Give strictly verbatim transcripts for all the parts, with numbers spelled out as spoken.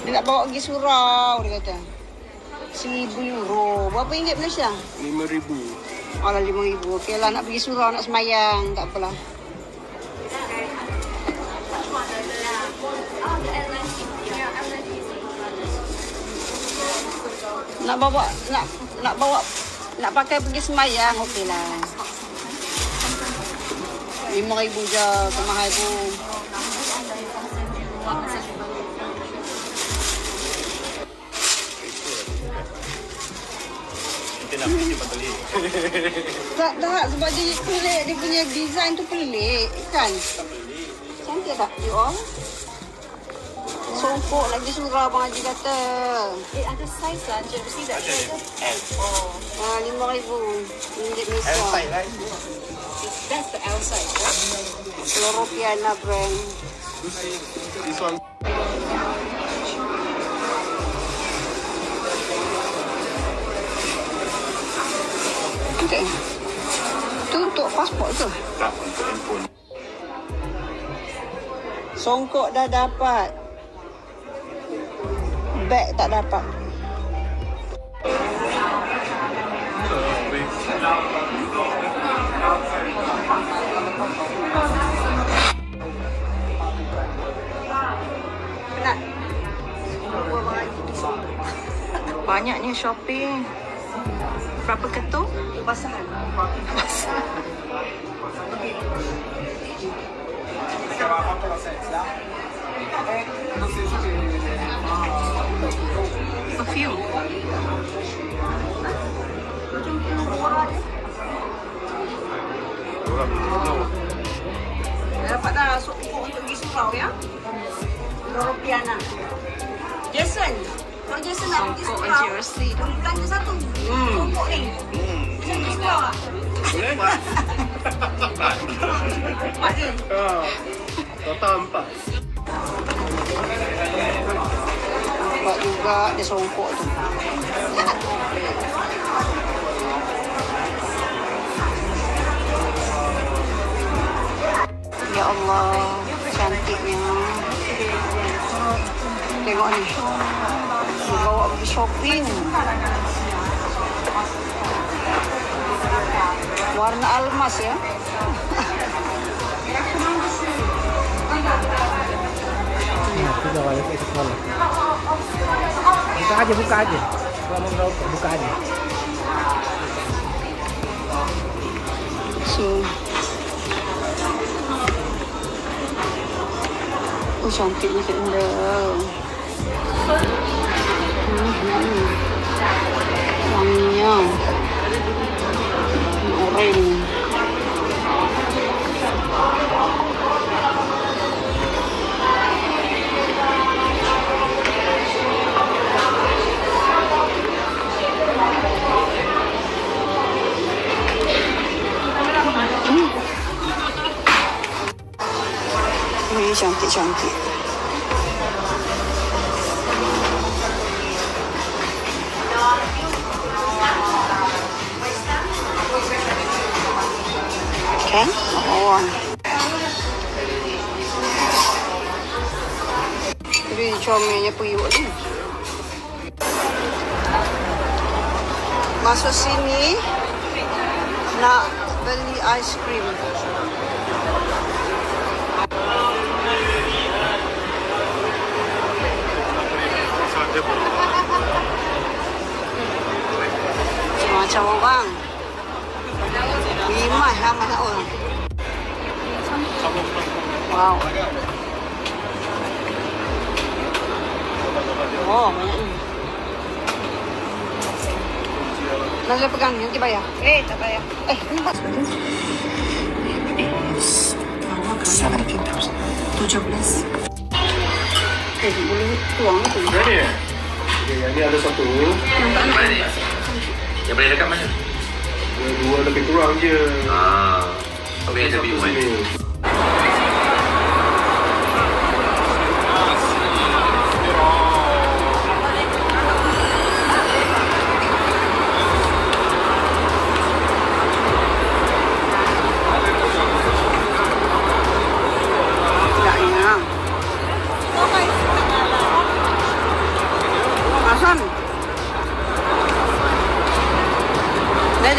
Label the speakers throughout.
Speaker 1: Dia nak bawa pergi surau, dia kata. Seribu euro. Berapa ringgit Malaysia?
Speaker 2: Lima ribu.
Speaker 1: Alah, lima ribu. Okey lah, nak pergi surau, nak semayang. Tak apalah. Nak bawa, nak nak bawa, nak pakai pergi semayang, okey lah. Lima ribu je, kemahal pun.
Speaker 2: Kita nak pergi tempat pelik.
Speaker 1: Tak, tak. Sebab dia pelik. Dia punya design tu pelik. Kan? Cantik tak? You all? Songkok lagi surau Abang Haji kata.
Speaker 3: Eh, ada saiz lah. Encik mesti tak ada.
Speaker 2: L.
Speaker 3: Oh.
Speaker 1: Ah, lima ribu. Ringgit Malaysia.
Speaker 2: L size right?
Speaker 3: That's the L size.
Speaker 1: Europeana brand.
Speaker 2: This one.
Speaker 1: Okay. Tu untuk pasport ke?
Speaker 2: Tak, untuk handphone.
Speaker 1: Songkok dah dapat. Beg tak dapat. Penat.
Speaker 3: Banyaknya shopping. Berapa ketuk?
Speaker 1: Basahan.
Speaker 3: Perfume.
Speaker 1: Dapat dah songkok untuk pergi surau ya. Europeana. Jason. Kalau Jason nak pergi
Speaker 3: Songkok
Speaker 1: surau,
Speaker 3: jersey tu.
Speaker 1: boleh belanja satu.
Speaker 2: Hmm.
Speaker 1: Songkok ni.
Speaker 2: Hmm.
Speaker 1: Bisa pergi surau tak?
Speaker 2: Boleh?
Speaker 1: Empat je.
Speaker 2: Ah. Total empat.
Speaker 1: Nampak juga dia songkok tu. Ya Allah, cantiknya. Tengok ni. Dia bawa pergi shopping. Warna almas ya.
Speaker 4: Sudah balik ke sekolah. Buka aja, buka aja. Kalau mau ngerokok, buka aja.
Speaker 1: So, oh cantiknya Kak Indah. Hmm, wanginya. Oranye. Ini cantik-cantik. Kan? Oh. Jadi comelnya periuk ni. Masuk sini nak beli ice cream. Macam orang. Lima ramai orang. Wow. Oh, banyak ni. Nak pegang ni, nanti bayar. Eh, tak bayar. Eh, ni buat.
Speaker 2: seventeen thousand.
Speaker 3: tujuh belas.
Speaker 1: Eh, boleh tuang tu.
Speaker 2: Ready? Okay, yang ni ada satu.
Speaker 5: Mana ni? Yang boleh dekat mana?
Speaker 2: Dua, dua lebih kurang je.
Speaker 5: Ah, apa yang lebih umum?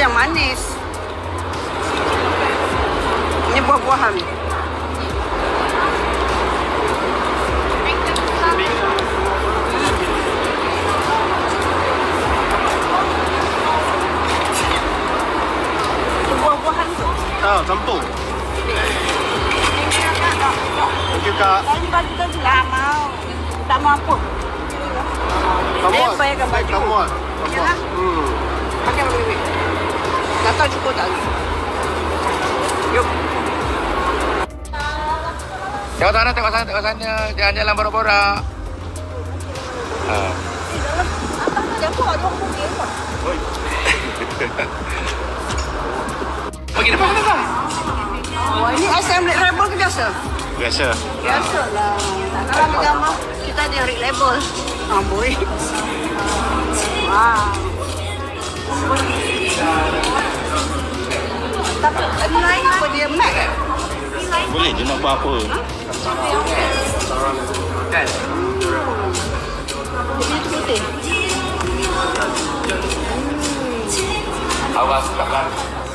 Speaker 1: yang manis. Ini buah-buahan. Buah-buahan tu.
Speaker 2: Ah, campur. Thank you, Kak.
Speaker 1: Tadi bagi tu lah mau. Tak mau apa.
Speaker 2: Come on.
Speaker 1: Eh, bayarkan baju.
Speaker 2: Come on. Come
Speaker 1: Ya.
Speaker 2: on. Hmm.
Speaker 1: Pakai balik. Tak tahu cukup tak ni. Yuk.
Speaker 5: Tengok sana, tengok sana, tengok sana. Jangan jalan borak-borak. Ah.
Speaker 1: Siapa ada orang pergi apa?
Speaker 5: Pergi depan, depan.
Speaker 1: Oh, ini asam red label ke biasa?
Speaker 5: Biasa.
Speaker 1: Biasa lah. Kalau ambil gambar, kita ada red label. Amboi. Wow. Tapi ini lain apa dia matte eh?
Speaker 5: Boleh je nak buat apa. Kan?
Speaker 1: Ini putih.
Speaker 5: Awas takkan.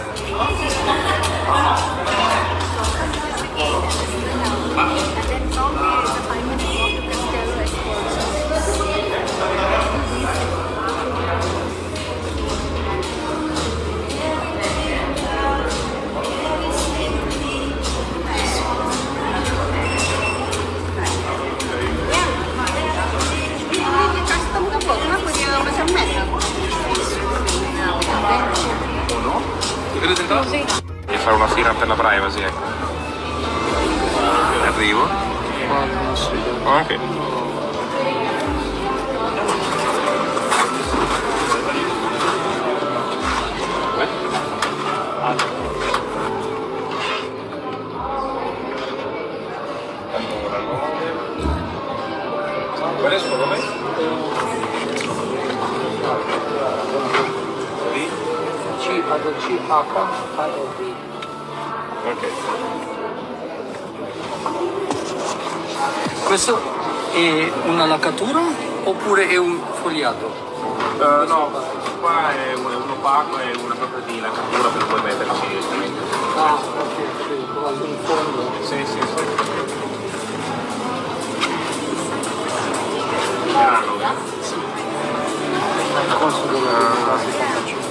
Speaker 1: Ini custom ke apa? Kenapa dia macam matte?
Speaker 5: Potete sentare? Mi fa una fila per la privacy, ecco. Arrivo. Ok. Qual è il suo nome?
Speaker 4: C, ad C, H, A, O, B.
Speaker 5: Ok.
Speaker 4: Questo è una laccatura oppure è un fogliato?
Speaker 5: Uh, no, qua è un, un opaco e una sorta di laccatura per poi metterci direttamente.
Speaker 4: Ah, ok, sì, come un fondo.
Speaker 5: Sì, sì, sì. Piano.
Speaker 4: Costo dove quasi quarantacinque.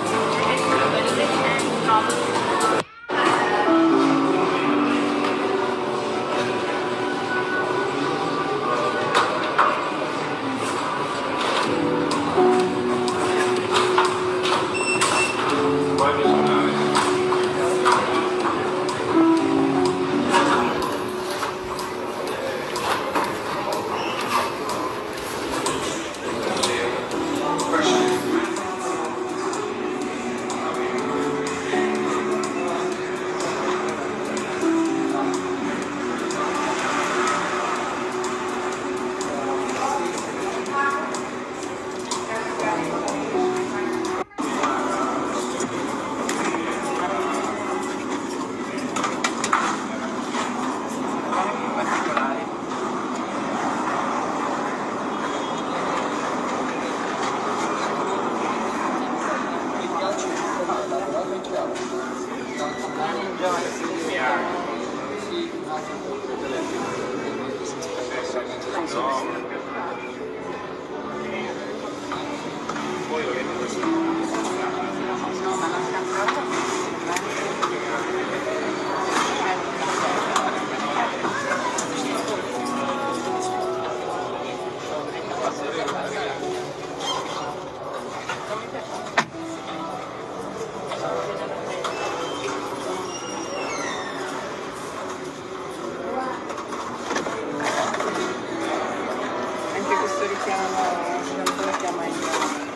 Speaker 1: Anche questo richiama, questo richiama il...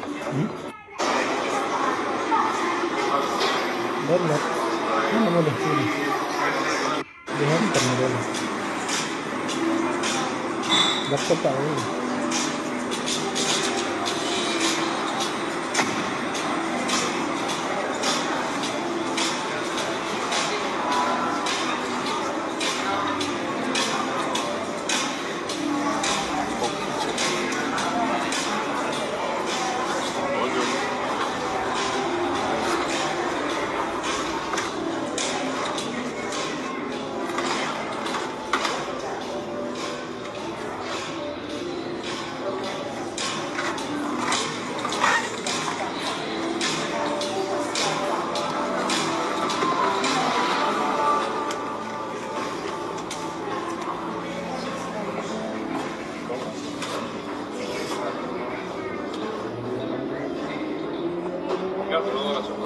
Speaker 4: Download. Mana boleh sini? Di handphone boleh. Laptop tak boleh.
Speaker 5: tirato un'ora. Cioè.